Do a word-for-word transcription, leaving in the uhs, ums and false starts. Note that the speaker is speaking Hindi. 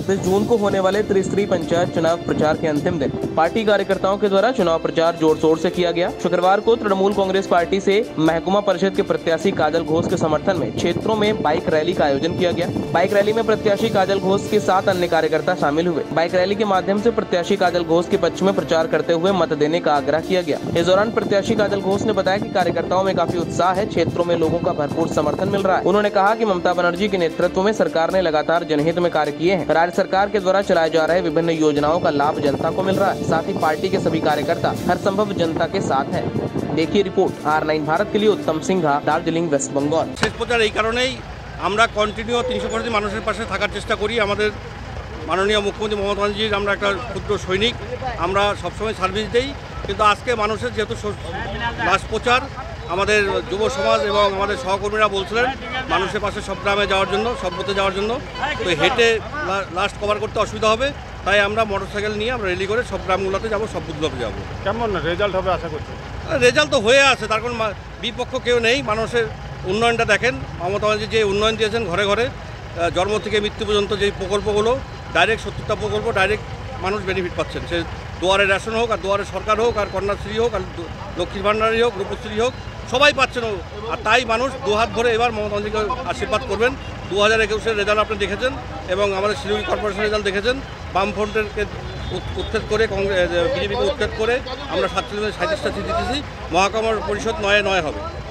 चौबीस जून को होने वाले त्रिस्तरीय पंचायत चुनाव प्रचार के अंतिम दिन पार्टी कार्यकर्ताओं के द्वारा चुनाव प्रचार जोर शोर से किया गया। शुक्रवार को तृणमूल कांग्रेस पार्टी से महकुमा परिषद के प्रत्याशी काजल घोष के समर्थन में क्षेत्रों में बाइक रैली का आयोजन किया गया। बाइक रैली में प्रत्याशी काजल घोष के साथ अन्य कार्यकर्ता शामिल हुए। बाइक रैली के माध्यम से प्रत्याशी काजल घोष के पक्ष में प्रचार करते हुए मत देने का आग्रह किया गया। इस दौरान प्रत्याशी काजल घोष ने बताया कि कार्यकर्ताओं में काफी उत्साह है, क्षेत्रों में लोगों का भरपूर समर्थन मिल रहा है। उन्होंने कहा कि ममता बनर्जी के नेतृत्व में सरकार ने लगातार जनहित में कार्य किए हैं। राज्य सरकार के द्वारा चलाए जा रहे विभिन्न योजनाओं का लाभ जनता को मिल रहा है। साथ ही पार्टी के सभी कार्यकर्ता हर संभव जनता के साथ हैं। देखिए रिपोर्ट आर नाइन भारत के लिए उत्तम सिंघा, दार्जिलिंग, वेस्ट बंगाल। শেষ পর্যায়ে এই কারণেই আমরা কন্টিনিউ তিনশো কোটি মানুষের পাশে থাকার চেষ্টা করি। আমাদের মাননীয় মুখ্যমন্ত্রী মমতা ব্যানার্জির আমরা একটা ক্ষুদ্র সৈনিক, আমরা সবসময় সার্ভিস দেই। কিন্তু আজকে মানুষের যেহেতু লাস্ট প্রচার, আমাদের যুব সমাজ এবং আমাদের সহকর্মীরা বলছিলেন মানুষের পাশে সব গ্রামে যাওয়ার জন্য, সব বুথে যাওয়ার জন্য, তো হেঁটে লাস্ট কভার করতে অসুবিধা হবে, তাই আমরা মোটরসাইকেল নিয়ে আমরা রেলি করে সব গ্রামগুলোতে যাবো, সব বুথগুলোতে যাবো। কেমন রেজাল্ট হবে আশা করছি? রেজাল্ট তো হয়ে আছে, তার কারণ বিপক্ষ কেউ নেই। মানুষের উন্নয়নটা দেখেন, মমতা ব্যানার্জি যে উন্নয়ন দিয়েছেন ঘরে ঘরে, জন্ম থেকে মৃত্যু পর্যন্ত যে প্রকল্পগুলো, ডাইরেক্ট সত্তরটা প্রকল্প ডাইরেক্ট মানুষ বেনিফিট পাচ্ছেন। সে দুয়ারে রেশন হোক, আর দুয়ারে সরকার হোক, আর কন্যাশ্রী হোক, আর লক্ষ্মীর ভাণ্ডারী হোক, রূপশ্রী হোক, সবাই পাচ্ছেন। আর তাই মানুষ দুহাত ভরে এবার মমতা ব্যানার্জিকে আশীর্বাদ করবেন। দু হাজার একুশের রেজাল্ট আপনি দেখেছেন এবং আমাদের শিলিগুড়ি কর্পোরেশনের রেজাল্ট দেখেছেন। বামফ্রন্টেরকে উচ্ছেদ করে, কংগ্রেস বিজেপিকে উচ্ছেদ করে আমরা সাতচল্লিশ সাঁত্রিশটা সিট জিতেছি। মহাকুমার পরিষদ নয়ে নয় হবে।